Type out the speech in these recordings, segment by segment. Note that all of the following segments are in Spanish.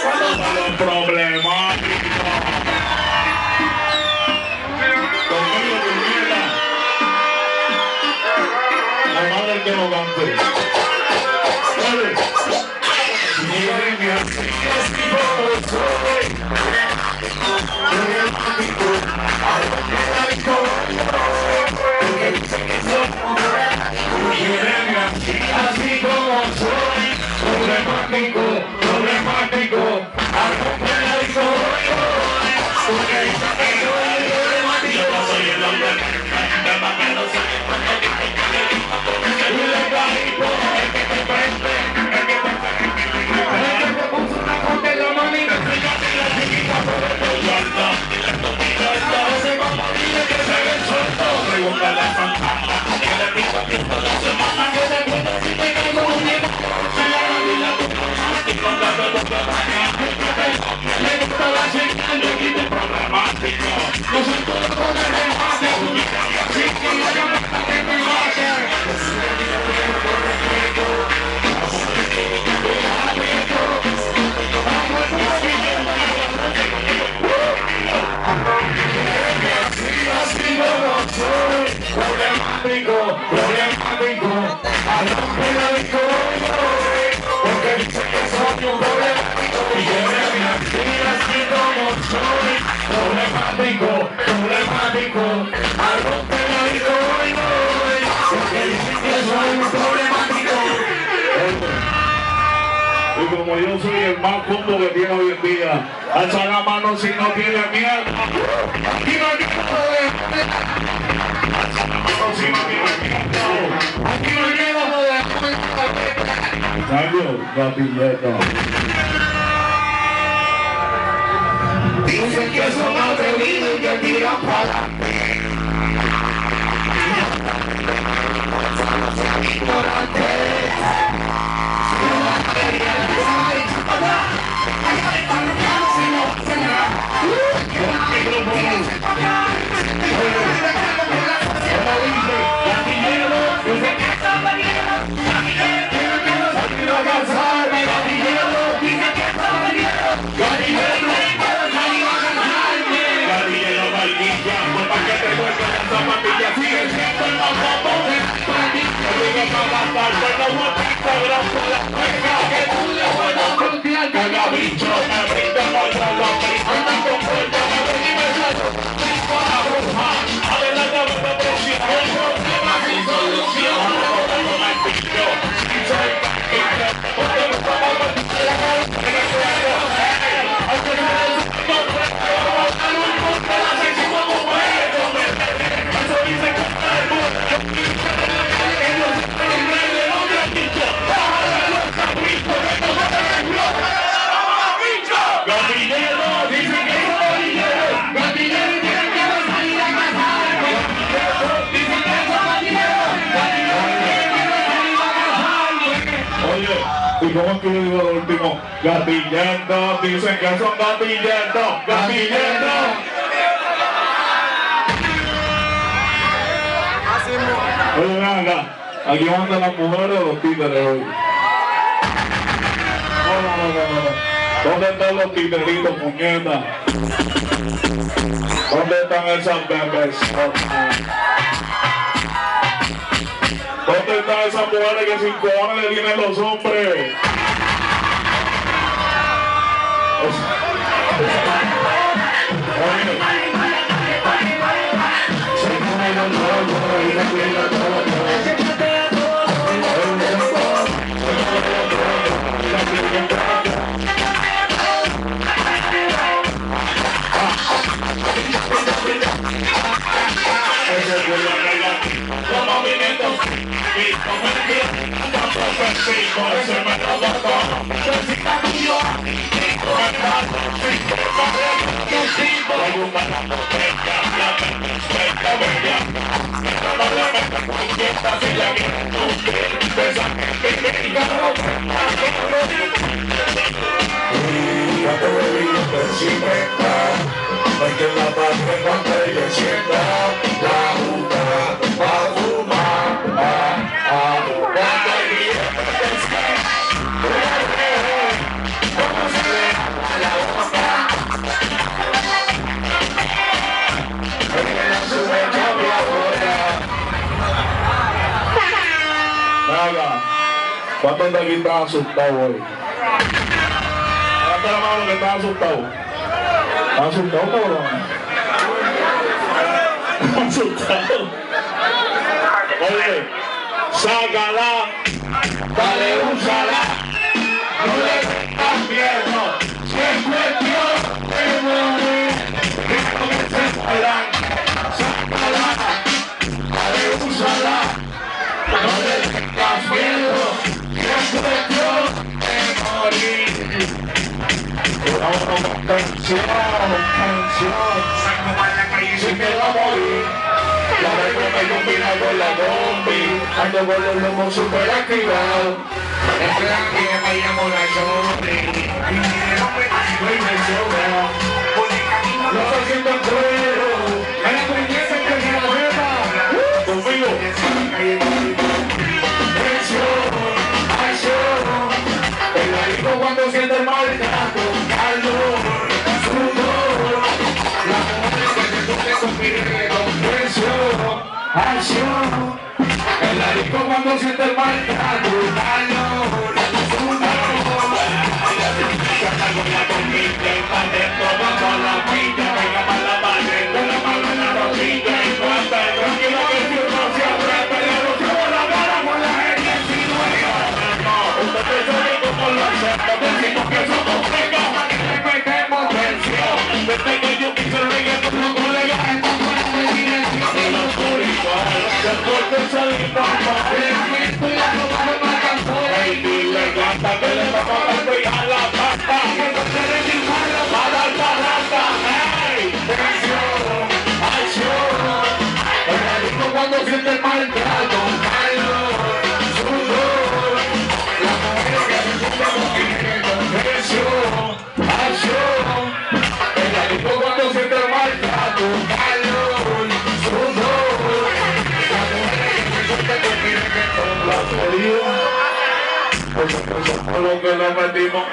Los problemas. Conmigo, tu mierda. La madre que no cante. Así como soy, problemático, problemático, algo que la hizo hoy, porque dice que soy problemático. Yo no soy el hombre, más que no soy el hombre, el legalito, el que te prende, el que te puso una contra en la manita, el que te la chiquita por el alto, ese mamá dile que se ve suelto, pregúntale a Santana, que le digo a ti toda la semana, que te cuento si te caigo un día, se la vida tu y con la le gusta la chica, le quita el problemático, no soy todo con el remate, así que yo llamo a que me mate. Problemático, problemático, a lo que la digo porque dice que soy un problemático y que me así como soy, problemático, problemático, a lo que la digo porque dice que soy un problemático. Y como yo soy el más combo que tiene hoy en día, alza la mano si no tiene miedo. Aquí no hay miedo. Aquí no hay miedo de cambio, gatilleta. Dicen que son atrevidos y que tiran para adelante. ¿Y cómo es que yo digo lo último? Gatillando, dicen que son gatillando, gatillando. Oye, venga, aquí mandan las mujeres o los títeres hoy. No. ¿Dónde están los títeritos, puñetas? ¿Dónde están esas bebés? ¿Dónde están esas mujeres que sin cojones le tienen los hombres? ¿Cuántos de aquí están asustados hoy? Levanta la mano que están asustados. ¿Están asustados, cabrón? ¿Están asustados? Oye, sácala, dale, úsala, no le tengas miedo, si es cuestión de morir, que comience a bailar, sácala, dale, úsala, no le tengas miedo, si es cuestión de morir. Canción, saco para la calle si me va a morir. La verga me combina con la combi, ando con los lomos super activados. Es la que me llamo la zombie, y me sobra. Lo estoy haciendo en cuero, a la princesa que se la beba. Conmigo. Acción, el marico cuando siente el maltrato, calor, sudor, la mujer que se toque con mi acción, el marico cuando siente el maltrato, calor, sudor, salgo la comida y pa' dentro, vamos a la pilla, venga pa' la madre, con la mano en la rodilla y cuanta, tranquilo que si uno se aprieta, le rociamos la cara con la gente sin dueño. Usted te sabe cómo lo hacemos, decimos que somos ricos, que le metemos tensión, desde que yo quise el reggaetón, los colegas están fuera de dirección, y los públicos, después de salir mamá, el viento y la ropa me matan por ahí, dile gata que le vamos a pegar la pata, que no se le dispara para dar barata, ey, tensión, acción, el marico cuando siente el maltrato, calor, sudor, la mujer que se siente moviendo, tensión, acción, el marico cuando siente el maltrato, calor, sudor, la mujer que se siente moviendo, la jodida, por lo que nos metimos.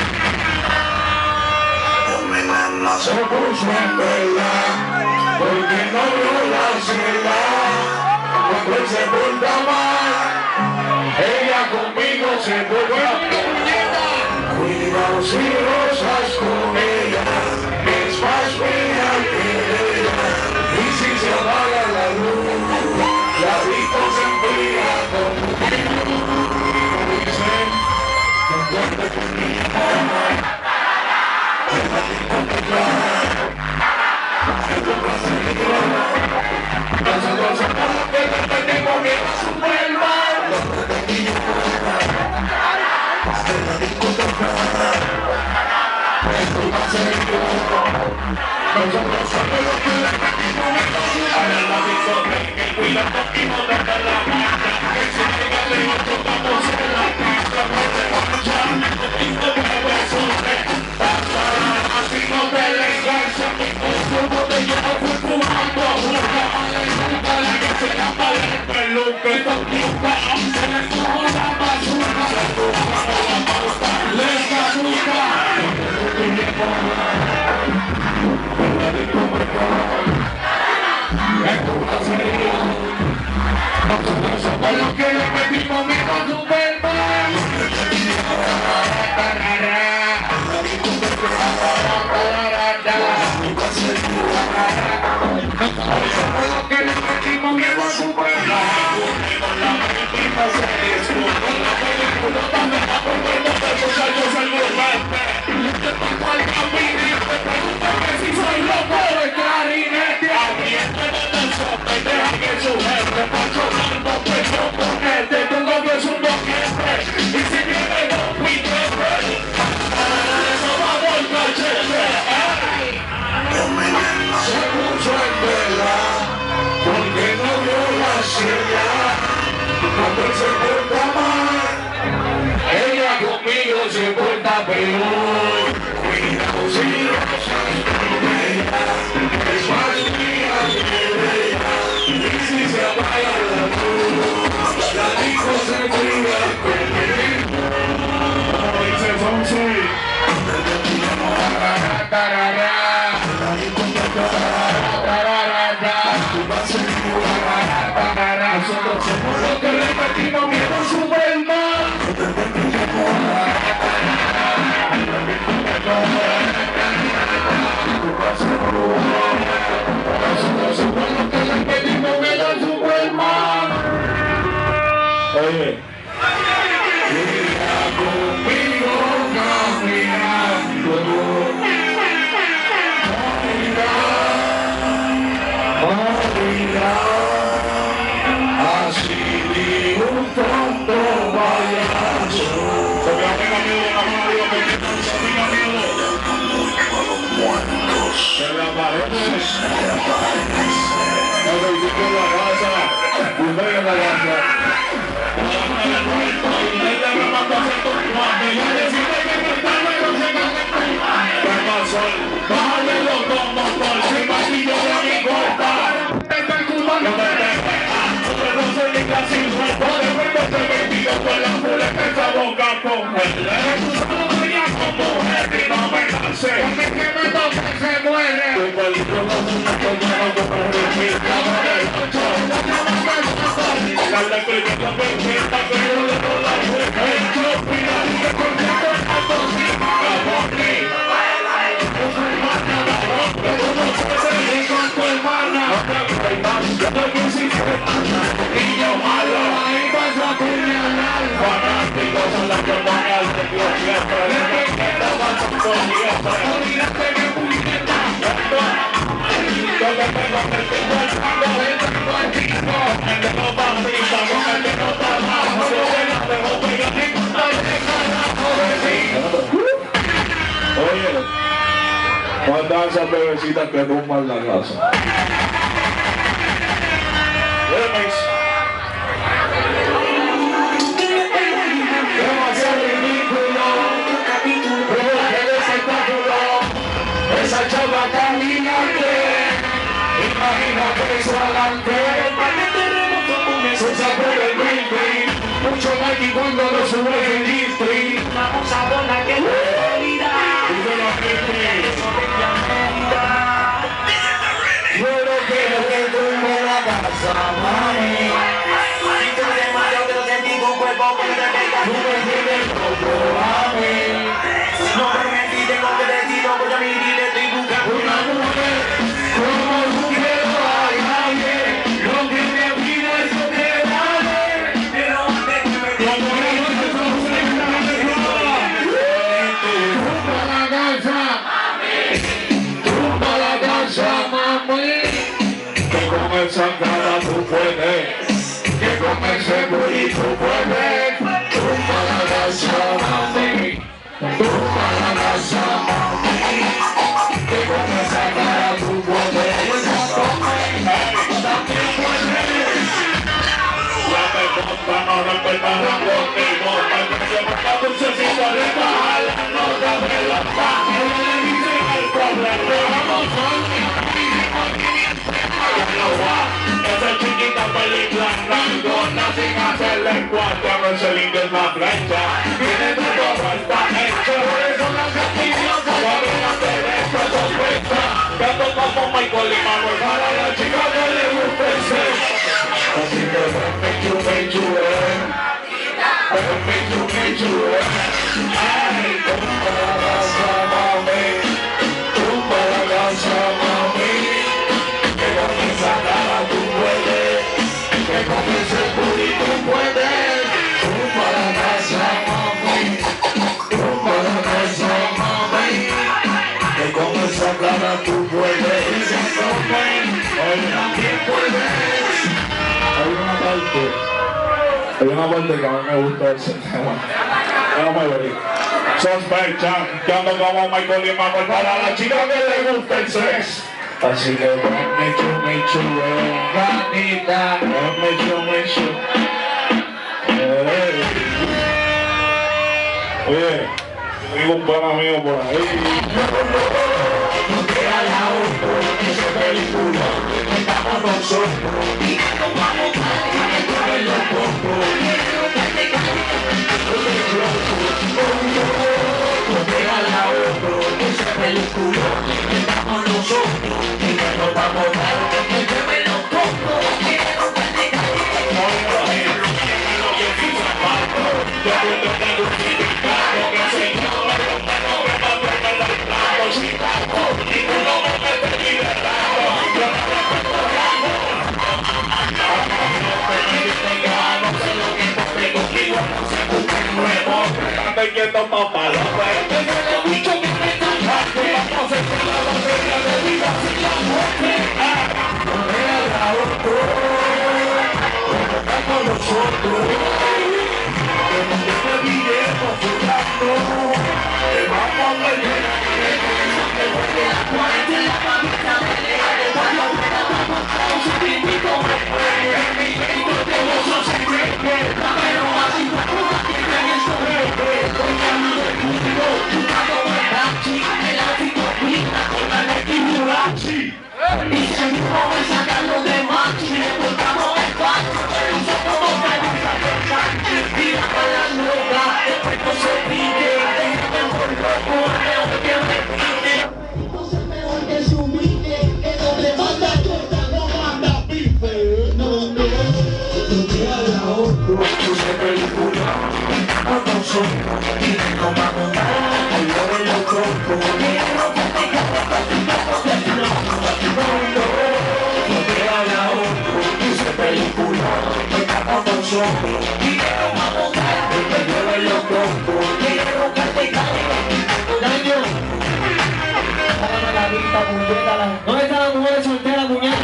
Se puso en verdad, porque no vio la ciudad, cuando él se porta mal, ella conmigo se vuelve a puñeta. Cuidado si rosas con ella, es más mía que ella, y si se apaga la luz, la disco se enfría conmigo. Dice, no cuente conmigo. Nosotros somos los que no tenemos miedo a su vuelva. Nosotros somos los que le metimos miedo a su vuelva. Ahora la discoteca que cuidando y no deja la marcha. Que si llega lejos tocamos en la pista. No te marcha, y no te mueve su pasa. Así no te le engancha. Como te llevo fumando, busca a la nunca la que se llama el peluque. Esto nunca se le tuvo la basura. Se tuvo la pausa, les caduca. Nosotros somos los que le metimos miedo a Superman. Somos los que le metimos miedo a Superman. Si soy loco de clarinete, deja que su jefe paso dando pecho ponerte, tu novio es un boquete, y si viene dos piquetes, eso va a volcar chévere. Se puso en vela, porque no vio la ciudad, cuando él se porta mal, ella conmigo se porta peor. Cuidado si rosas con ella, es más mía que ella, y si se apaga la luz, la disco se enfría conmigo. Como dice Fonsi, nosotros somos los que le metimos miedo a Superman. Oye, ¿cuántas esas bebecitas que tumban la casa? Demasiado ridículo, qué espectáculo, esa chava caminante, imagínate eso adelante, se sacó del building, mucho más que cuando lo sube el district, vamos a volar que esa cara tú puedes, que con ese burrito puedes, tumba la casa, mami, tumba la casa, mami, que con esa cara tú puedes, también puedes. La pelota no respetará conmigo, la dulcecita le baja la nota de la paz, le dice el problema, vamos a esa chiquita película rangona sin hacerle cuatro, no es el inglés más flecha, tiene todo vuelta hecha, por eso las envidiosas saben hacer esto sospecha, canto como Michael y Manuel para la chica que le gusta el sexo, así que me chume, ay, tumba la casa mami, tumba la casa mami, que con esa cara tú puedes, que con ese burrito puedes, tumba la casa mami, tumba la casa mami, que con esa cara tú puedes, oye, también puedes. Hay una parte que a mí me gusta ese tema. Déjame ver. Sospechan que ando como Michael y Manuel para la chica que le gusta el sex. Así que me chu, ganita, me chu. Oye, tengo un pana mío por ahí. Ese película, estamos nosotros y nos vamos a los pocos. Pega la otro, ese película, estamos nosotros y nos vamos a los pocos. Quieto papá, lo dicho que me cansaste, vamos a hacer la batalla de vida sin la muerte. Correa otro, estamos nosotros, que no te viviremos jugando, te vamos a ver, que voy a la cuarenta y la mamita me deja de Y seguimos sacando de más y le buscamos espacio. Somos calientes de sangre, tira con la loca, después no se pique, mejor loco, mejor que me pique. Entonces mejor que se humille, que donde manda torta no manda pipe. No, no, tú te hablas otro, tú se película, no nosotros, y no vamos a dar, y no ven los troncos, y no te quedas con tu paso de no, no, tú te hablas otro, tú se película, está con nosotros, y no vamos a dar, y no ven los troncos, y no te daño. ¿Dónde están las mujeres solteras, muñecas?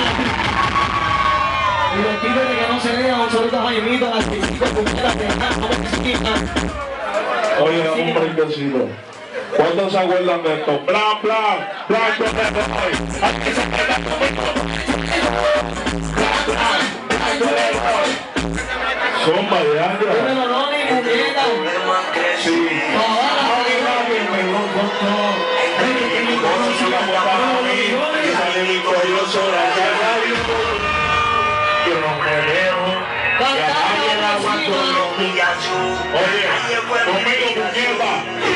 Y los tigres que no se vean, un solito Jaimito, las 5 puñetas que están como chiquitas. Oye, dame un brinquecito. ¿Cuántos se acuerdan de esto? Blan, blan, blanco de hoy. Aquí se queda conmigo. Blan, blan, blanco de hoy. Zumba de año. Dímelo, Ronnie, muñeca. Sí. Oye, conmigo puñeta.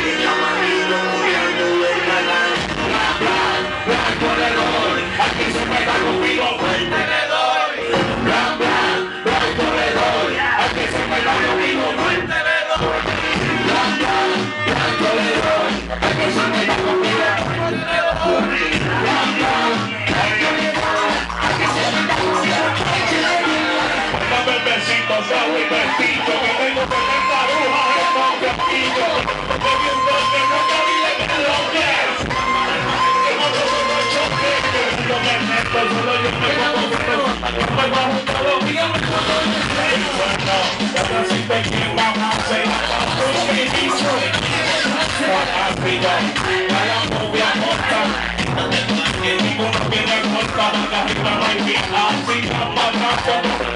Aquí se pega conmigo, fuerte le doy. Blan, blan, blanco le doy. Aquí se pega conmigo, fuerte le doy. Blan, blan, blanco le doy. Aquí se pega conmigo, fuerte le doy. Blan, blan, blanco le doy. Aquí se pega conmigo, fuerte le doy. Dame el besito, dame el besito, que tengo que tener agujas en el castillo. Porque bien fuerte, no te olvides que lo quieres. Que nosotros no choques, que yo me meto, solo yo me pongo junto. Me bajo todo lo mío, me pongo en el rey. Bueno, ahora sí te quiero, vamos a hacer un ministro. África, vaya movia morta. Que ninguno viene corta, la cajita no hay bien. Así la matando.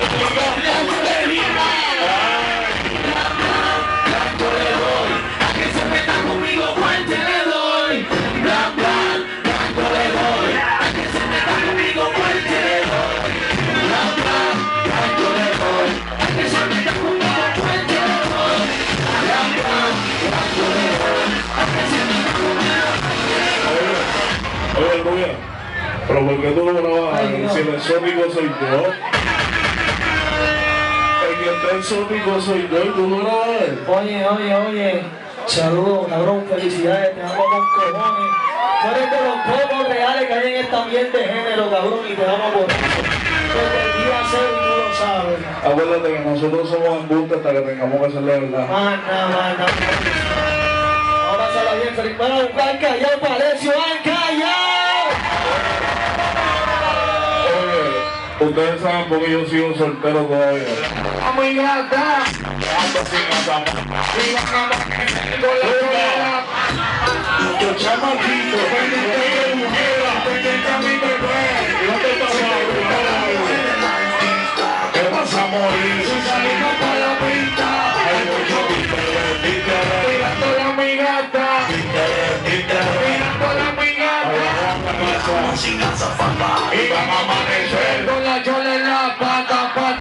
Blanco le doy, a que se meta conmigo fuerte le doy. Blan, blan, blanco le doy, a que se meta conmigo fuerte le doy. Blan, blan, blanco le doy, a que se meta conmigo fuerte le doy. Blan, blan, blanco le doy, a que se meta conmigo fuerte le doy. Oye, Rubia, pero ¿por qué tú no grabas si el exótico soy yo? El exótico soy yo y tú no grabas. Oye, saludos, cabrón, felicidades, te amo con cojones. Tú eres de los pocos reales que hay en este ambiente de género, cabrón, y te amo por eso. Desde el día 6 tú lo sabes. Acuérdate que nosotros somos embustes hasta que tengamos que hacerle verdad. Manda. Vamos a pasarla bien, feliz. Bueno, han callado, Palecio, han callado. Ustedes saben por qué yo sigo soltero todavía. Amigata. Muchos chamaquitos, pendiente mujer, pendiente a mi bebé. No te ¿qué vas a morir? Si salimos para la pista, hay mucho títere. Mirando la migata, mirando la migata. Y van a amanecer con la chola en la pata.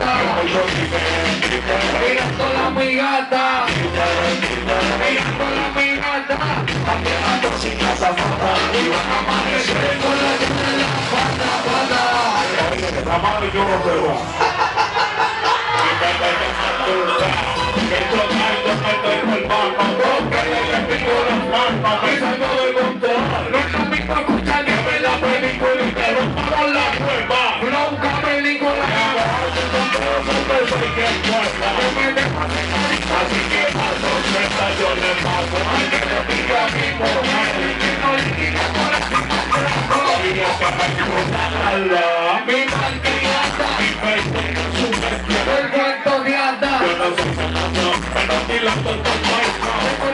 Mirando la migata, mirando la migata. Caminando sin azafata. Y van a amanecer con la chola en la pata. La madre yo no se va. Que tocando me tengo el mapa. Porque le pico las manos. Me salgo de control. No es lo mismo escuchar que ver la película y te rompamos la cueva. Nunca película. Así que a los 30 yo le paso. Ay, que le pica a mi mujer. Que no le quita por el y es que me gusta mi malcriada. Mi pecho su bestia. El cuento de anda. Yo no soy sanado, pero ni la tonta muerta.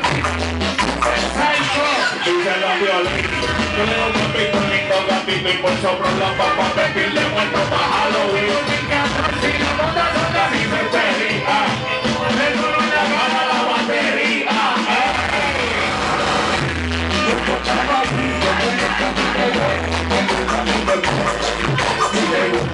Y se la violenta. Yo le doy gatito y por sobre la papa pedirle muerto para Halloween. Me encanta si la bota sola y me perija. Le duro la gana la batería. Yo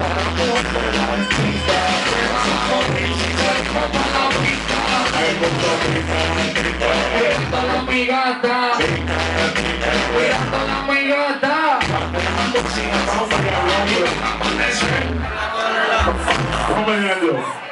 la mi gata, cuidando la mi gata. Vamos a